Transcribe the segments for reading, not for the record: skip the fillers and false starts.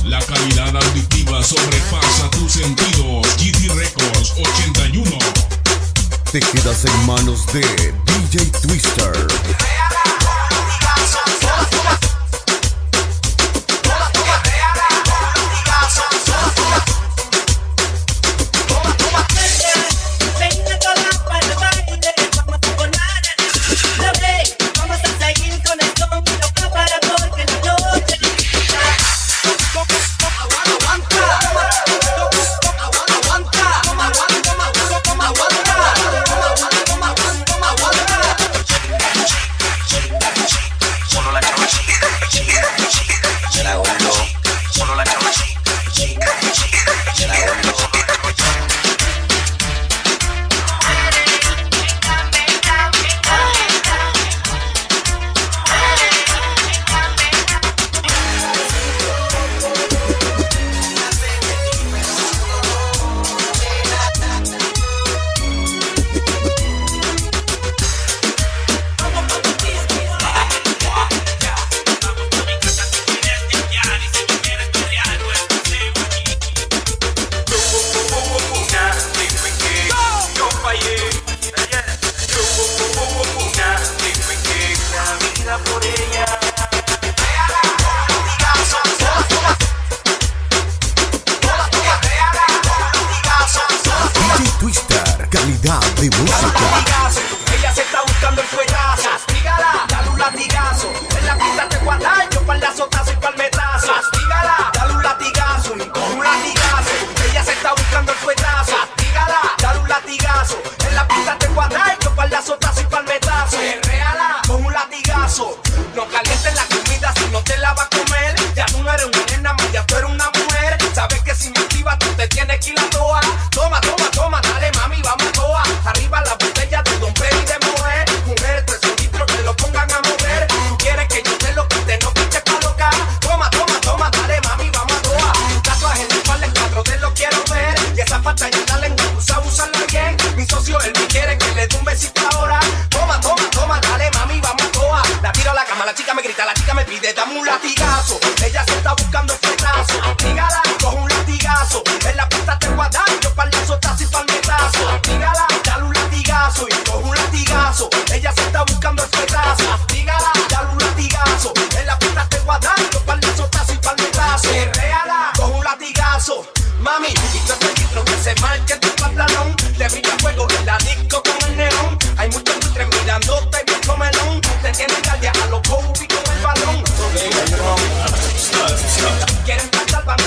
La calidad auditiva sobrepasa tus sentidos. GT Records 81. Te quedas en manos de DJ Twister. Calidad de música. Ella se está buscando el fuetazo. Castígala, dale un latigazo. En la pista te guadaño, pa'l azotazo y pa'l metrazo. Castígala, dale un latigazo y con un latigazo. Ella se está buscando el fuetazo. Castígala, dale un latigazo. En la pista te guadaño, pa'l azotazo y pa'l metrazo. Perréala con un latigazo. No calientes la comida si no te la va a comer. Ya tú no eres una nena más, ya tú eres una mujer. Sabes que si me activas tú te tienes que ir a toa. Toma, toma, toma, dale mami, vamos a toa. Arriba la botella de Don Pedro y de mujer. Mujer, 3 litros que lo pongan a mover. Tú quieres que yo te lo quite, no piches pa' loca. Toma, toma, toma, dale mami, vamos a toa. Tatuaje en el par de 4 te lo quiero ver. Y esa pantalla en la lengua, tú sabes usarla bien. Mi socio, él me quiere que le dé un besito ahora. Toma, toma, toma, dale mami, vamos a toa. La tiro a la cama, la chica me grita, la chica me pide, dame un latigazo. Ella se está buscando el frenazo. Dígala, coge un latigazo. En la pista te guadaño, pa'l azotazo y pa'l metrazo. Dígala, dale un latigazo y coge un latigazo. Ella se está buscando el frenazo. Dígala, dale un latigazo. En la pista te guadaño, pa'l azotazo y pa'l metrazo. Perréala, coge un latigazo. Mami, y tú este litro que se marque en tu pantalón. Te brilla fuego en la disco con el neón. Hay muchos buitres mirándote bien comelón. Te tienen calle a los Kobe con el balón. Quieren pasar para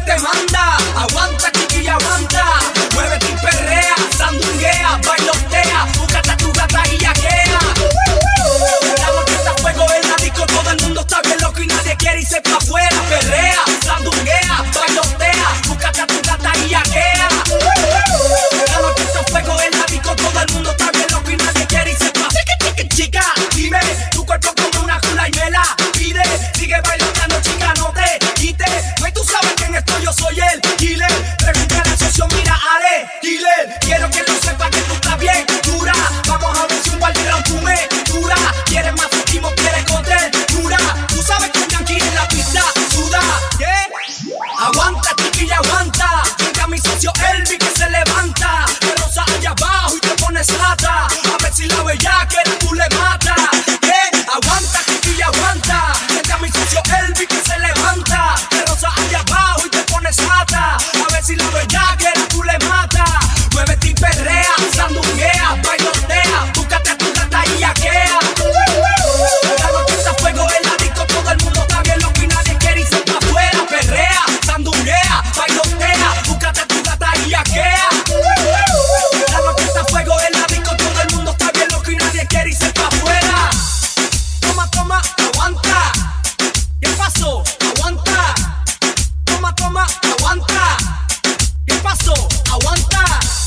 te manda. Aguanta, chiquilla, aguanta. Muévete y perrea, sandunguea, bailotea, búscate a tu gata y yaquea. La noche está a fuego en la disco, todo el mundo está bien loco y nadie quiere irse pa' afuera. Perrea, sandunguea, bailotea, búscate a tu gata y yaquea. La noche está a fuego en la disco, todo el mundo está bien loco y nadie quiere irse pa' afuera. Chica, dime, tu cuerpo como una jula y me la pide. Sigue bailando, chica, no te quites. No, y tú sabes quién estoy, yo soy el killer. Pregunta la sesión, mira, Ale, killer. Quiero que lo sepa que tú estás bien dura. Vamos a ver si un baldirón tú me dura. ¿Quieres más último, quieres contender? Dura. Tú sabes que un yankee en la pista suda. ¿Qué? Aguanta, chiquilla, aguanta. Llega mi socio Elvi que se levanta. De rosa allá abajo y te pones lata. A ver si la bella que tú le mata. ¿Qué? Aguanta, chiquilla, aguanta. Llega mi socio Elvi que se levanta. De rosa allá abajo y te pones lata. A ver si la bella que tú le mata. Muévete y perrea, sandunguea, bailotea, búscate a tu gata y yaquea. La noche está a fuego en la disco, todo el mundo está bien loco y nadie quiere irse pa' afuera. Perrea, sandunguea, bailotea, búscate a tu gata y yaquea. La noche está a fuego en la disco, todo el mundo está bien loco y nadie quiere irse pa' afuera. Toma, toma, aguanta. ¿Qué pasó? Aguanta. Toma, toma, aguanta. ¿Qué pasó? Aguanta.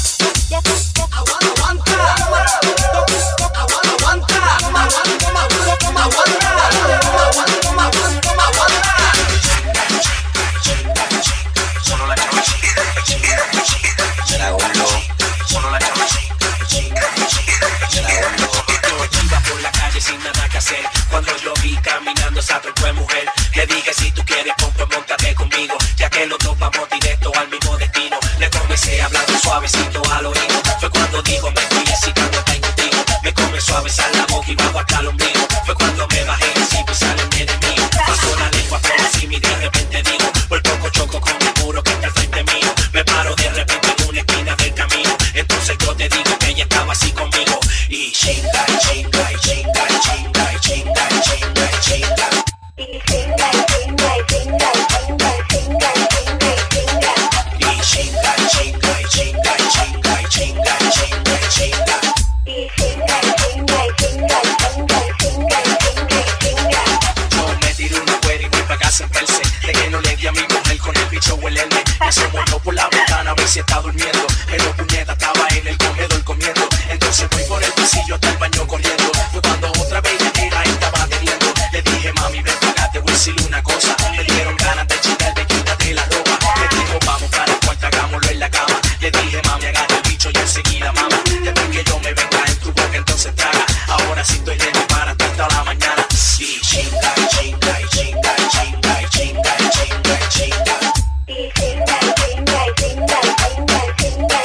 Cuando yo vi caminando esa torpe mujer, le dije si tú quieres pues móntate conmigo, ya que los dos vamos directo al mismo destino. Le comencé hablando suavecito al oído, fue cuando dijo me estoy excitando está contigo. Me comenzó a besar la boca y bajo hasta el ombligo, fue cuando me bajé así pues sale en enemigo. Pasó la lengua por encima y de repente digo, por poco choco con el muro que está al frente mío. Me paro de repente en una esquina del camino, entonces yo te digo que ella estaba así conmigo. Y chinga, y chinga, y chinga, y chinga, y chinga, y chinga, y chinga. Y chinga, y chinga, y chinga, y chinga, y chinga, y chinga, y chinga. Y chinga, y chinga, y chinga, y chinga, y chinga, y chinga, y chinga. Y chinga, y chinga, y chinga, y chinga, y chinga, y chinga, y chinga. Yo me tiré una fuera y voy pa' casa en perse, de que no le di a mi mujer con el bicho huelende. Me se voló por la ventana a ver si está durmiendo, pero puñeta estaba en el comedor comiendo. Entonces voy por el pasillo hasta el baño corriendo. Fue cuando otra vez ella estaba teniendo. Le dije mami ven para acá, te voy a decir una cosa. Me dieron ganas de chingarme, quítate la ropa. Le dijo vamos para el cuarto, hagámoslo en la cama. Le dije mami agarra el bicho y enseguida mama. Después que yo me venga en tu boca entonces traga. Ahora sí estoy ready para hasta la mañana. Y chinga, y chinga, y chinga, y chinga, y chinga, y chinga, y chinga. Y chinga, y chinga, y chinga, y chinga, y chinga.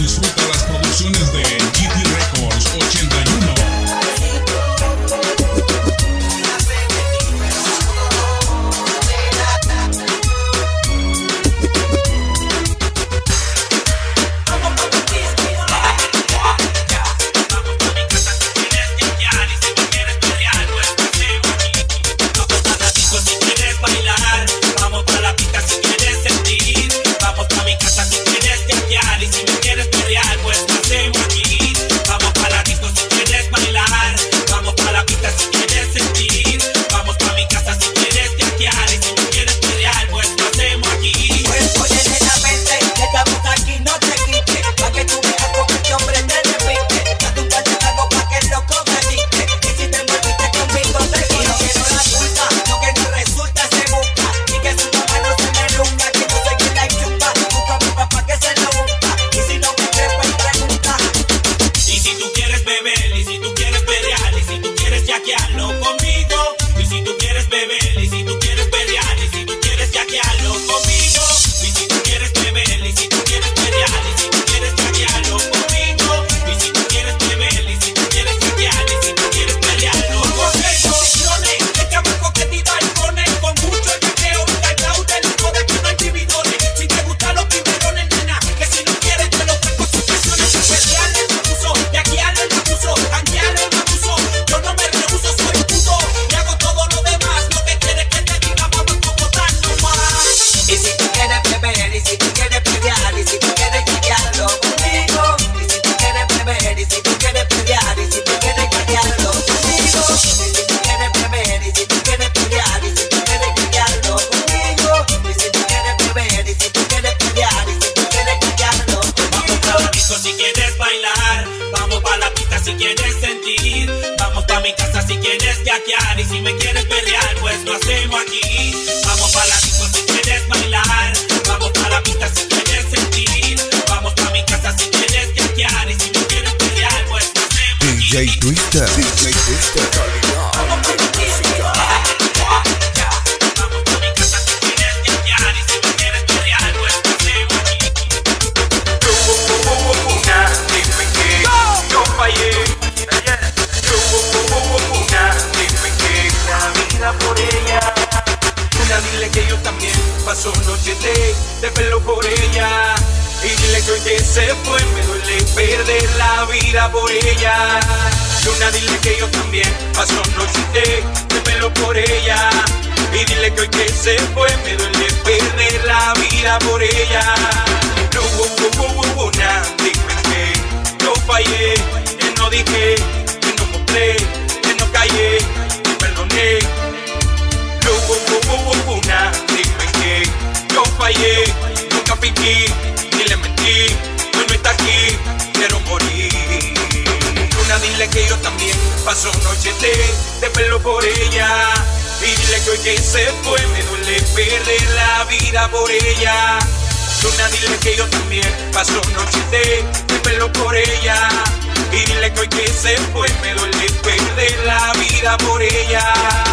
disfruta las producciones de GT Records 81. Y si me quieres perrear, pues lo hacemos aquí. Vamos pa' la disco si quieres bailar. Vamos pa' la pista si quieres sentir. Vamos pa' mi casa si quieres yaquear. Y si me quieres perrear, pues lo hacemos aquí. DJ Twister, DJ Twister, calidad. Vamos pa' mi casa si quieres yaquear. Y si me quieres perrear, pues lo hacemos aquí. Dime que yo fallé. Por ella, una dile que yo también paso noches de pelo por ella. Y dile que hoy que se fue me duele perder la vida por ella. Una dile que yo también paso noches de pelo por ella. Y dile que hoy que se fue me duele perder la vida por ella. Una dime que yo fallé, que no dije, que no mostré, que no callé, que perdoné. Una, dime que yo fallé, nunca fingí, ni le mentí, hoy no está aquí, quiero morir. Una, dile que yo también paso noches de pelo por ella. Y dile que hoy que se fue me duele perder la vida por ella. Una, dile que yo también paso noches de pelo por ella. Y dile que hoy que se fue me duele perder la vida por ella.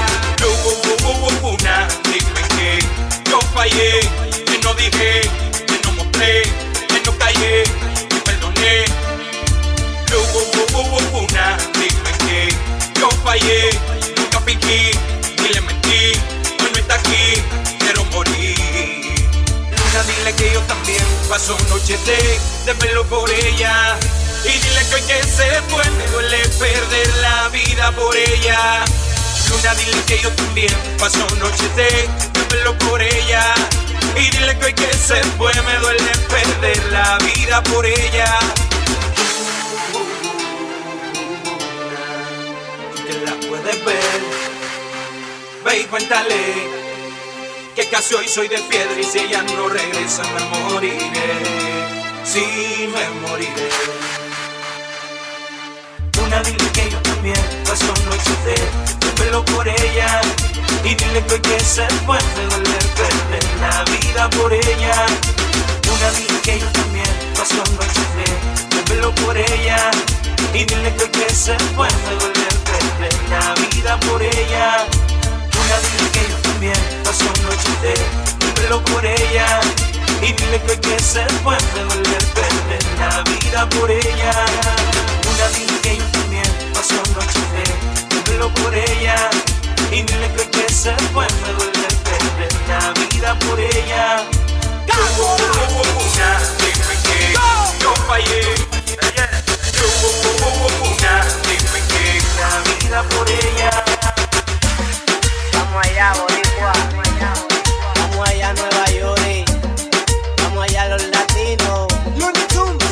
Una, dime que yo fallé, que no dije, que no mostré, que no callé, que perdoné. Una, dime que yo fallé, nunca fingí, ni le mentí, hoy no está aquí, quiero morir. Una, dile que yo también paso noches de pelo por ella. Y dile que hoy que se fue me duele perder la vida por ella. Luna, dile que yo también paso noches de pelo por ella. Y dile que hoy que se fue me duele perder la vida por ella. Tú que la puedes ver, ve y cuéntale que casi hoy soy de piedra y si ella no regresa me moriré. Sí, me moriré. Una, dile que yo también paso noches de pelo por ella. Y dile que hoy que se fue me duele perder la vida por ella. Una, dile que yo también paso noches de pelo por ella. Y dile que hoy que se fue me duele perder la vida por ella. Una, dile que yo también paso noches de pelo por ella. Y dile que se puede volver a perder la vida por ella. Una niña que yo también pasó noche de duelo por ella. Y dile que se puede volver a perder la vida por ella. Una, dime que yo fallé. Una, dime que la vida por ella. Vamos allá, boricua. Vamos allá a Nueva York. Vamos allá a los latinos. Looney Tunes.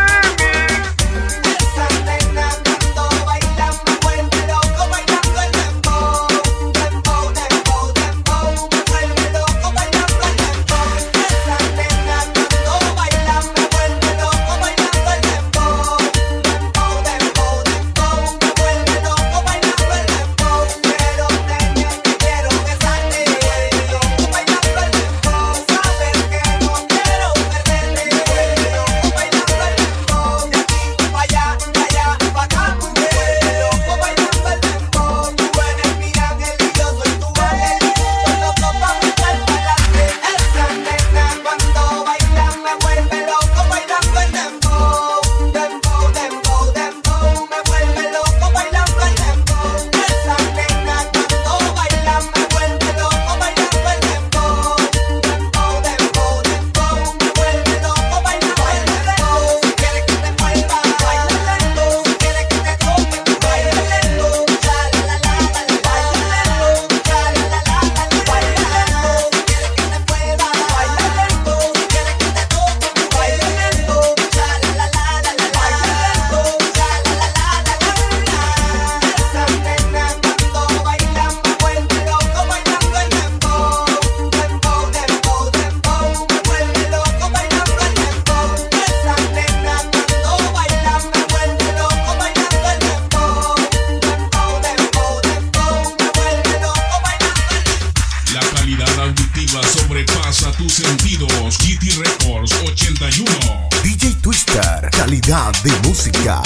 Esa nena cuando baila me vuelve loco bailando el dembow. Dembow, dembow, dembow. Me vuelve loco bailando el dembow. Esa nena cuando baila me vuelve loco bailando el dembow. Dembow, dembow, dembow. Me vuelve loco bailando el dembow. Pero nena, quiero besarte. Me vuelve loco bailando el dembow. Saber que no quiero perderte. Me vuelve loco bailando el dembow. De aquí pa' allá, pa' acá. Me vuelve loco bailando el dembow. Tú eres mi ángel y yo soy tu ángel. Los dos vamos a estar pa'lante. Esa nena cuando baila me vuelve loco bailando el dembow. Dembow, dembow, dembow. Me vuelve loco bailando el dembow. Esa nena cuando baila me vuelve loco bailando el dembow. Dembow, dembow, dembow. Me vuelve loco bailando el dembow. Si quieres que te mueva, baila lento. Si quieres que te toque, baila lento. La la la la la, baila lento. La la la la la, baila lento. Si quieres que te mueva, baila lento. Si quieres que te toque, baila lento. La la la la la, baila lento. La la la la la la. Esa nena cuando baila me vuelve loco bailando el dembow. Dembow, dembow, dembow. Me vuelve loco bailando el dembow. Esa nena cuando baila me vuelve loco bailando el dembow. Dembow, dembow, dembow. Me vuelve loco bailando el dembow. La calidad auditiva sobrepasa tus sentidos. GT Records 81. DJ Twister, calidad de música.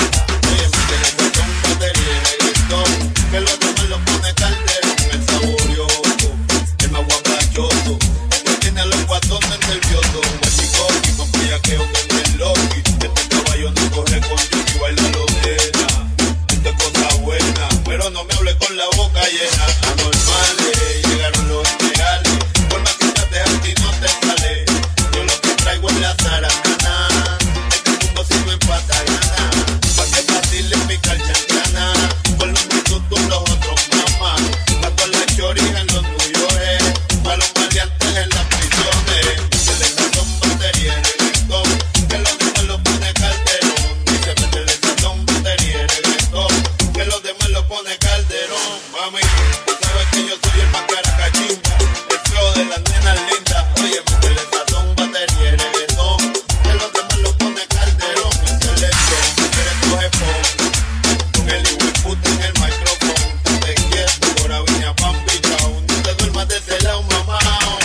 Que los demás lo pone Calderón, el saborioso, el más guapachoso, el que tiene a los guatones nerviosos, el chico y con bellaqueo que no es loqui. Este caballo no corre con yuki, baila lo nena. Esto es cosa buena, pero no me hable con la boca llena. Anormales, llegaron los legales, por más que trates a ti no te sale. Yo lo que traigo es la zaranana, este mundo si no empata gana. Pa' que fácil es mi calchancana, con los minutos los otros mamá. Pa' todas las chorijas en los nuyores, pa' los maleantes en las prisiones. Se les sazón batería en el reggaetón, que los demás lo pone Calderón. Dice métele sazón batería en el reggaetón, que los demás lo pone Calderón. Mami, tú sabes que yo soy el más caracachimba, el flow de las nenas lindas. Oye, métele sazón batería en el reggaetón, que los demás lo pone Calderón. Es el electro, quieres coger pon, con el hijueputa en el micrófono. Te quieto, por aviña, pan pichao. No te duermas de ese lado, mamá.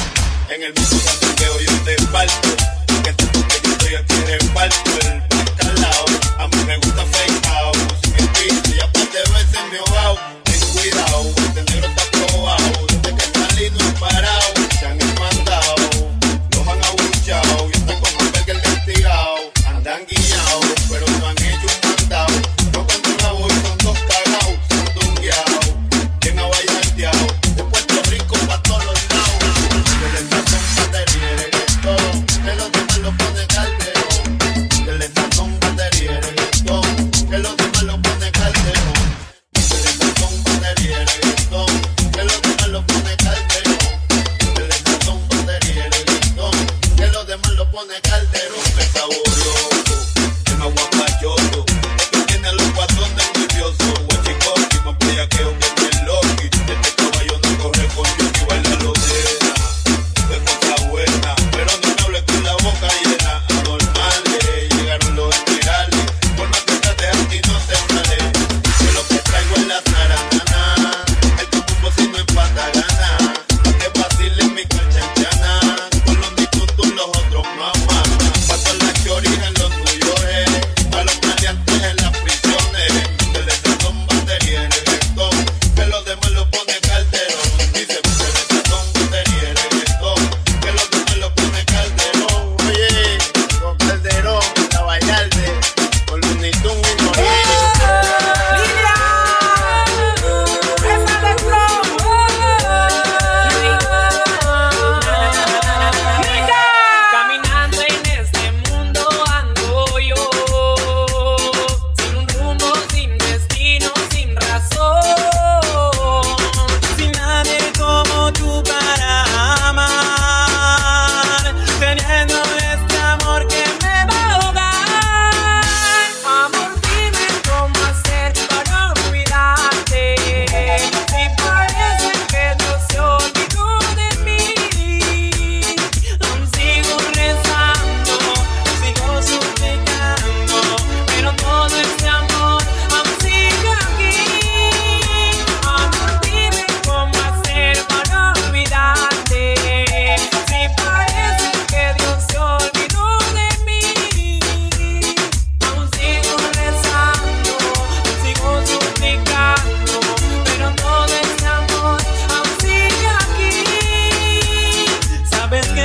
En el mismo santuqueo yo te parto, que te toque yo estoy aquí en el parto, el bacalao. A mí me gusta fake house, mi piso y aparte de veces me ahogao. Ten cuidado, este negro está probado, desde que salí no he parado. Se han mandado, los han abuchado, y están como el investigado. Andan guiados, pero no han hecho un mandado. No cuento la voz, son dos cagados, son dungueados, bien abayarteados, de Puerto Rico pa' todos los lados. Que les sazón batería en reggaetón, que los demás lo pone Calderón. Que les sazón batería en reggaetón, que los demás lo pone Calderón. Que les sazón batería en reggaetón, que los demás lo pone Calderón. Que les sazón batería en reggaetón, que los demás lo pone Calderón. El saborioso, el más guapachoso, el que tiene a los guatones nerviosos. Guachicoqui, más bellaqueo que no es loqui. Este caballo no corre con yuki, baila lo nena. Esto es cosa buena, pero no me hable con la boca llena. Anormales, llegaron los legales, por más que trates a ti no te sale. Yo lo que traigo es la zaranana, el tumbo si no empata gana. Pa' que fácil es mi calchancana, con los minutos los otros mamá.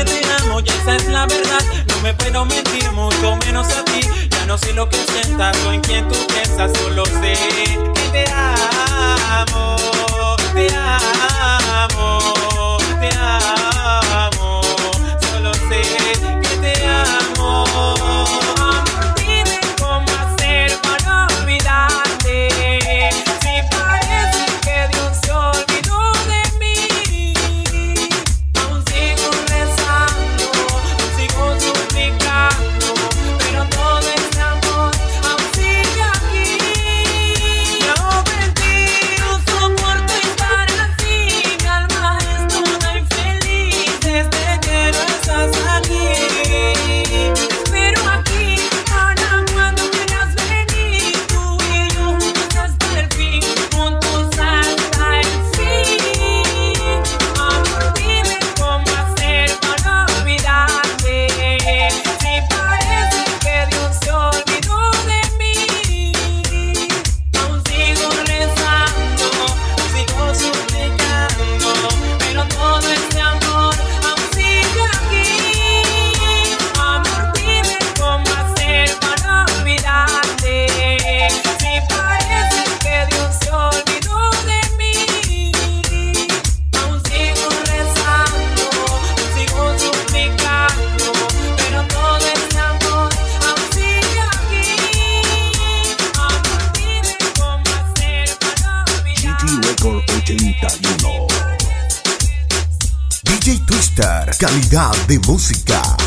te amo y esa es la verdad. No me puedo mentir, mucho menos a ti. Ya no sé lo que sientas o en quién tú piensas. Solo sé que te amo, te amo, te amo. Solo sé que te amo. Amor, dime cómo hacer para olvidarte. Si parece que Dios se olvidó de mí, aún sigo rezando, sigo suplicando, pero todo este amor aún sigue aquí. Yo perdí, no soporto estar así. Mi alma es toda infeliz desde que no estás aquí. Espero aquí para cuando quieras venir. Tú y yo juntos hasta el fin, juntos hasta el fin. Amor, dime cómo hacer para olvidarte. Si parece que Dios se olvidó de mí, aún sigo rezando, sigo suplicando, pero todo este amor aún sigue aquí. Amor, dime cómo hacer para olvidarte. Si parece que Dios se olvidó de mí, aún sigo rezando, sigo suplicando, pero todo este amor aún sigue aquí. Amor, dime cómo hacer para olvidarte. GT Record 81. DJ Twister, calidad de música.